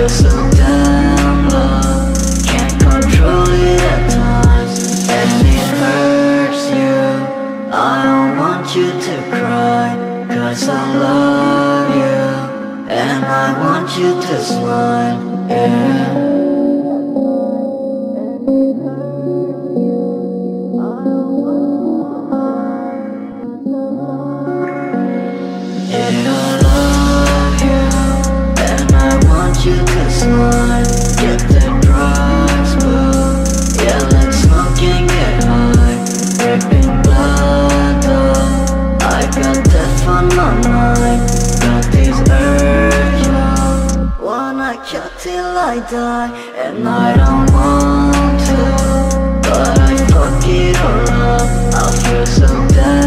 feel so damn low, can't control it at times, and it hurts you. I don't want you to cry, 'cause I love you, and I want you to smile, yeah. You to smile, get the drugs, boo. Yeah, let's smoke and get high. Dripping blood, oh, I got death on my mind. Got this urge, oh, wanna kill till I die. And I don't want to, but I fuck it all up. I feel so bad.